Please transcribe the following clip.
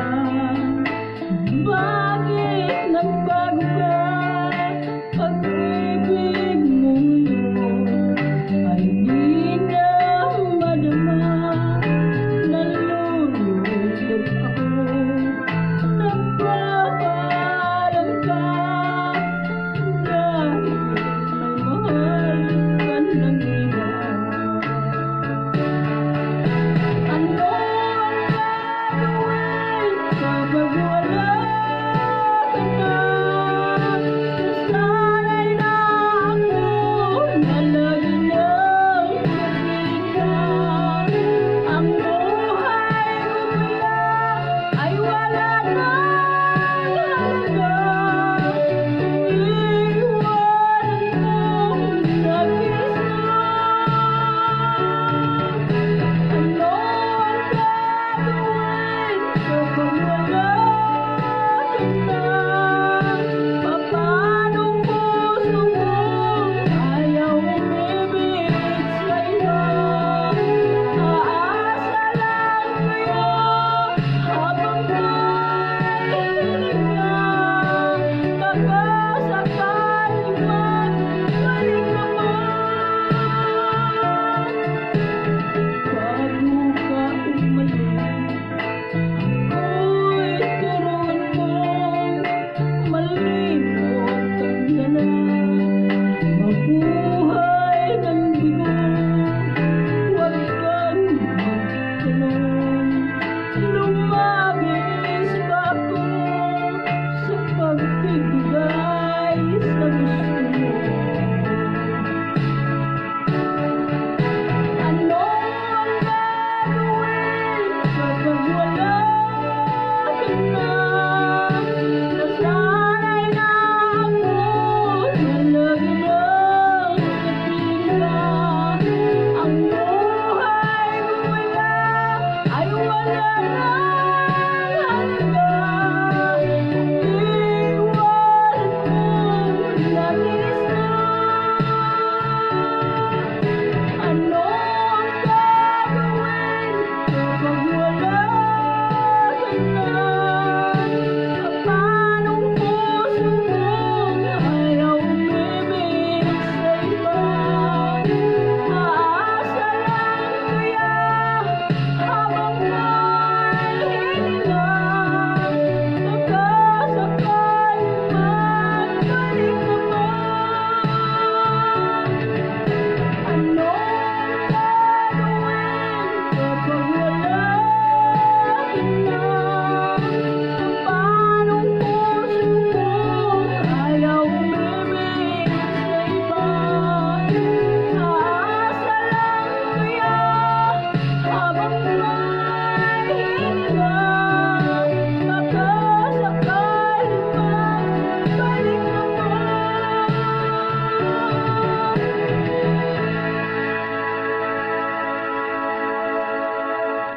Bakit nagbago ka? Pag-ibig mong yun ay di na madama. Nalulungkot ako, nagpapaalam ka dahil may mahal ka ng iba. Ano ang gagawin kapag wala ka na? Nasanay na ako na lagi nang magkita. Ang buhay ko kaya ay wala nang halaga. Iiwanan mong mag-isa. Ano ang gagawin kapag wala